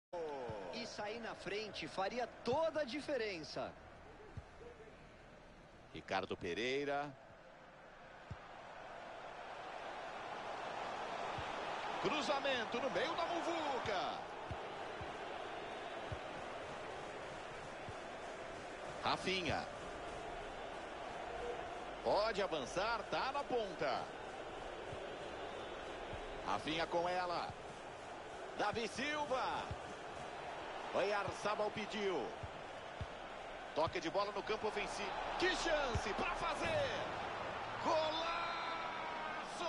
E sair na frente faria toda a diferença. Ricardo Pereira. Cruzamento no meio da muvuca. Rafinha. Pode avançar, tá na ponta. Rafinha com ela. Davi Silva. Oyarzabal pediu. Toque de bola no campo ofensivo. Que chance para fazer. Golaço!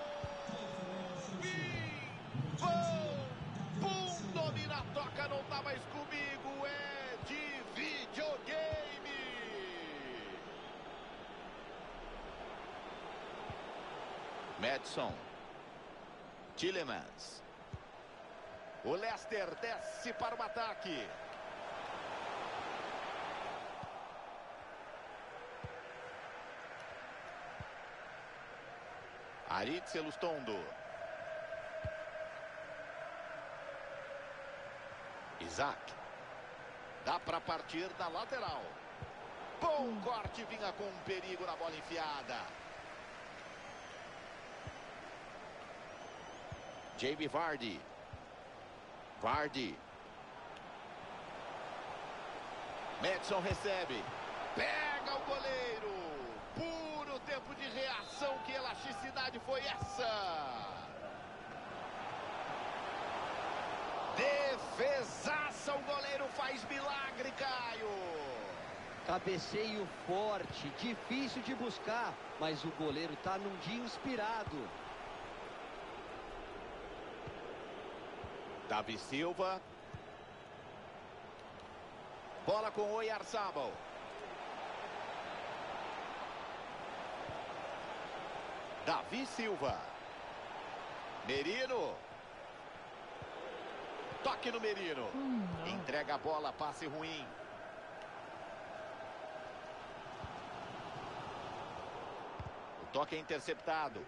Pum, domina, toca, não tá mais comigo. É de videogame. Madison. Tielemans. O Leicester desce para o ataque. Aritz Elustondo. Isaac. Dá para partir da lateral. Bom corte, vinha com um perigo na bola enfiada. Jamie Vardy. Vardy. Madison recebe. Pega o goleiro. Puro tempo de reação. Que elasticidade foi essa? Defesaça. O goleiro faz milagre, Caio. Cabeceio forte, difícil de buscar, mas o goleiro tá num dia inspirado. Davi Silva. Bola com Oyarzabal. Davi Silva. Merino. Toque no Merino. Entrega a bola, passe ruim. O toque é interceptado.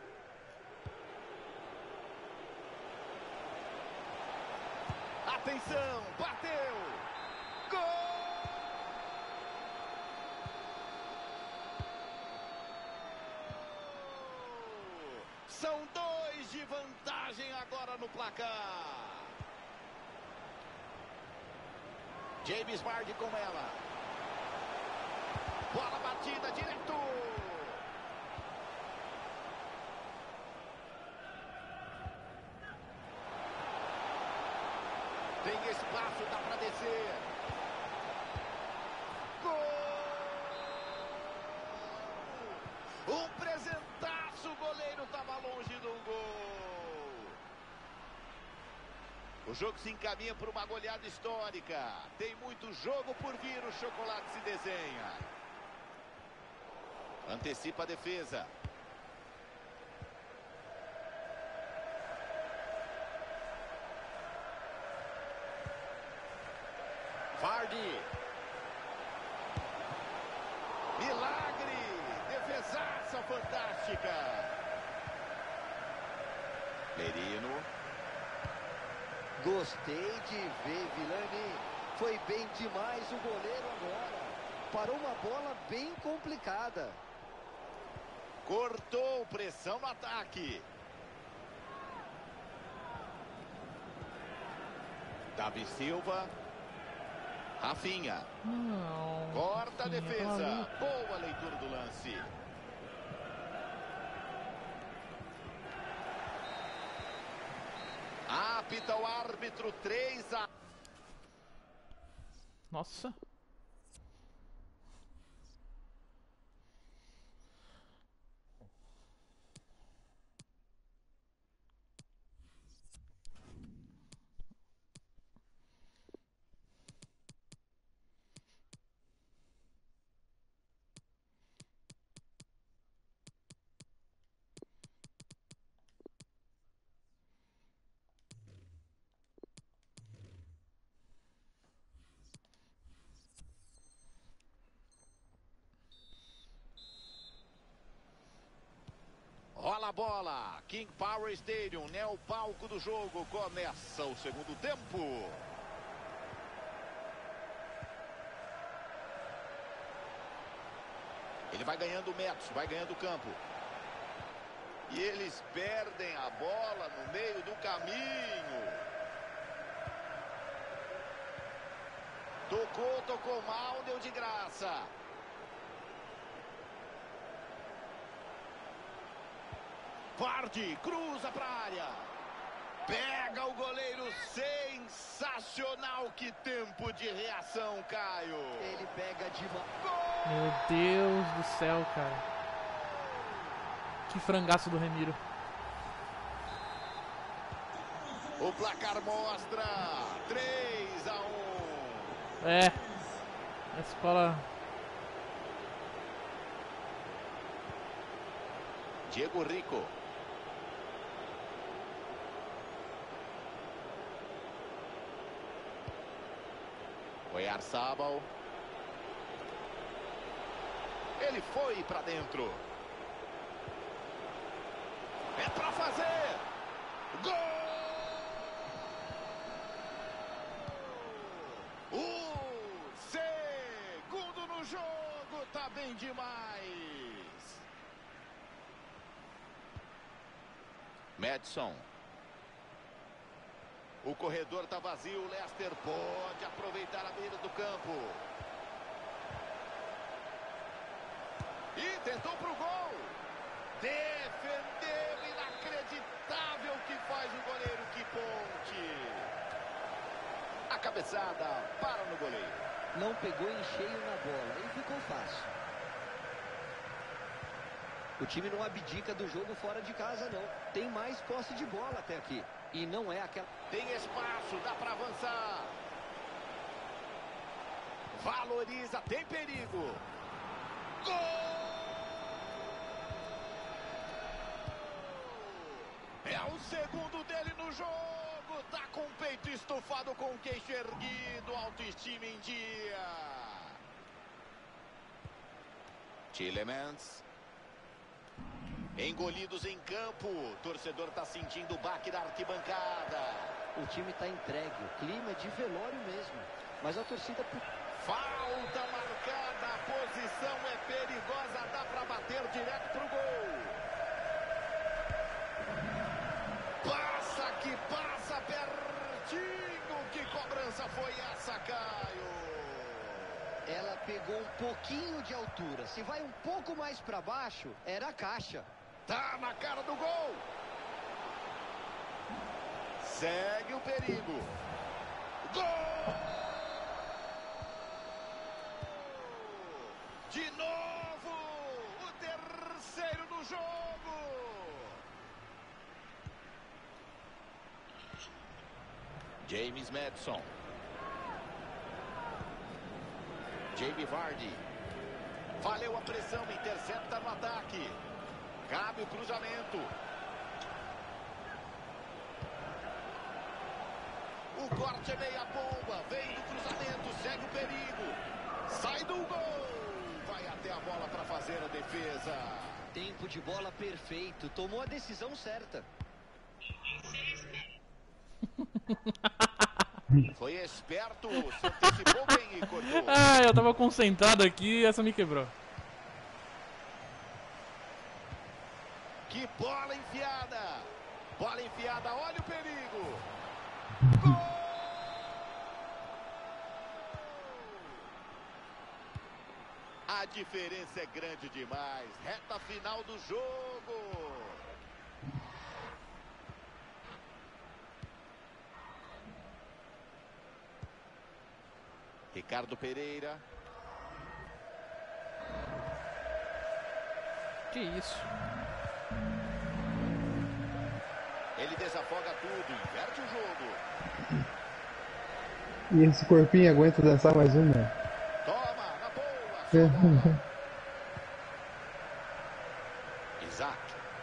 Atenção, bateu! Gol! São 2 de vantagem agora no placar. James Vardy com ela. Bola batida direto. Tem espaço, dá para descer. Gol! Um presentaço, o goleiro estava longe do gol. O jogo se encaminha para uma goleada histórica. Tem muito jogo por vir, o chocolate se desenha. Antecipa a defesa. Vardy. Milagre! Defesaça fantástica. Merino. Gostei de ver, Vilani. Foi bem demais o goleiro agora. Parou uma bola bem complicada. Cortou, pressão no ataque. Davi Silva. Rafinha. Corta a defesa. Boa leitura do lance. Apita o árbitro. 3-1. Nossa. Rola a bola. King Power Stadium, né? O palco do jogo. Começa o segundo tempo. Ele vai ganhando metros, vai ganhando campo. E eles perdem a bola no meio do caminho. Tocou mal, deu de graça. Vardy, cruza para a área. Pega o goleiro, sensacional. Que tempo de reação, Caio. Ele pega de mão. Meu Deus do céu, cara. Que frangaço do Remiro. O placar mostra 3-1. É. A escola... Diego Rico. Oyarzabal. Ele foi para dentro. É para fazer. Gol! O segundo no jogo. Tá bem demais. Madison. O corredor tá vazio. O Leicester pode aproveitar a beira do campo. E tentou pro gol. Defendeu. Inacreditável que faz o goleiro. Que ponte. A cabeçada para no goleiro. Não pegou em cheio na bola e ficou fácil. O time não abdica do jogo fora de casa, não. Tem mais posse de bola até aqui. E não é aquela... Tem espaço, dá para avançar. Valoriza, tem perigo. Gol! É o segundo dele no jogo. Tá com o peito estufado, com o queixo erguido, autoestima em dia. Tielemans. Engolidos em campo. O torcedor está sentindo o baque da arquibancada. O time está entregue. O clima é de velório mesmo. Mas a torcida... Falta marcada. A posição é perigosa. Dá para bater direto pro gol. Passa que passa pertinho. Que cobrança foi essa, Caio? Ela pegou um pouquinho de altura. Se vai um pouco mais para baixo, era a caixa. Tá na cara do gol. Segue o perigo. Gol! De novo! O terceiro no jogo! James Madison. Jamie Vardy. Valeu a pressão, intercepta no ataque. Cabe o cruzamento. O corte é meia bomba. Vem do cruzamento, segue o perigo. Sai do gol. Vai até a bola para fazer a defesa. Tempo de bola perfeito. Tomou a decisão certa. Foi esperto. Se antecipou bem e cortou. Ah, eu tava concentrado aqui e essa me quebrou. Que bola enfiada! Bola enfiada, olha o perigo! Gol! A diferença é grande demais. Reta final do jogo. Ricardo Pereira. Que isso? Ele desafoga tudo, inverte o jogo. E esse corpinho aguenta dançar mais uma. Toma, na boa. Isaac.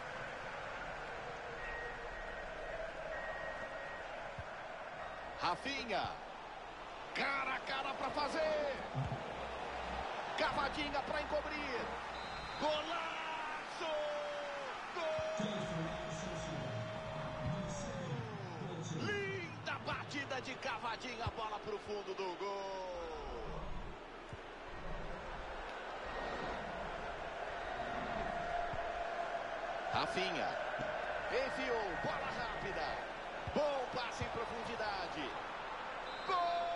Rafinha. Cara a cara para fazer. Cavadinha para encobrir. Golaço! Gol! Linda batida de cavadinha, a bola pro fundo do gol. Rafinha. Enfiou, bola rápida. Bom passe em profundidade. Gol!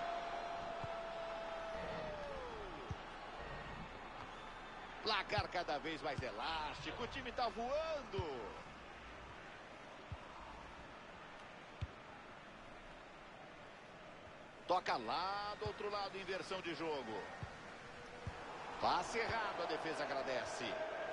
Placar cada vez mais elástico. O time tá voando. Toca lá do outro lado, inversão de jogo. Passe errado, a defesa agradece.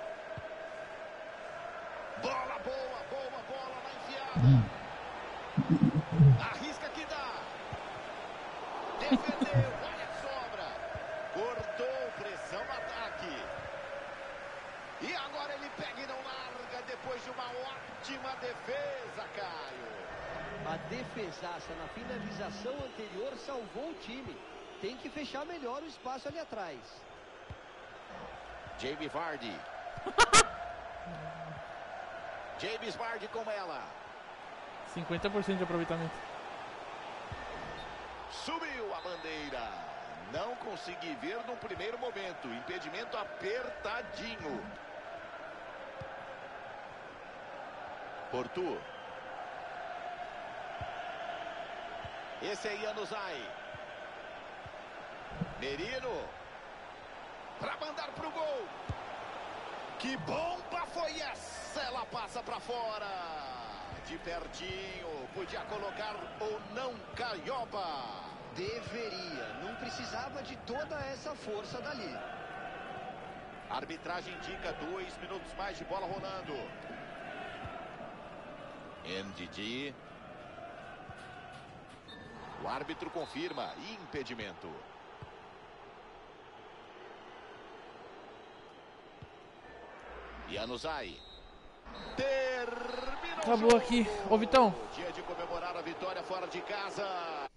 Bola boa, boa bola na enfiada. Arrisca que dá. Defendeu, olha a sobra. Cortou, pressão no ataque. E agora ele pega e não larga depois de uma ótima defesa, Caio. A defesaça na finalização anterior salvou o time. Tem que fechar melhor o espaço ali atrás. Jamie Vardy. James Vardy com ela. 50% de aproveitamento. Subiu a bandeira. Não consegui ver num primeiro momento. Impedimento apertadinho. Portu. Esse aí, Januzaj. Merino. Para mandar pro gol. Que bomba foi essa? Ela passa para fora. De pertinho. Podia colocar ou não, Caioba. Deveria. Não precisava de toda essa força dali. A arbitragem indica 2 minutos mais de bola rolando. NDD. O árbitro confirma. Impedimento. Januzaj. Terminou. Acabou aqui. Ô, Vitão. Dia de comemorar a vitória fora de casa.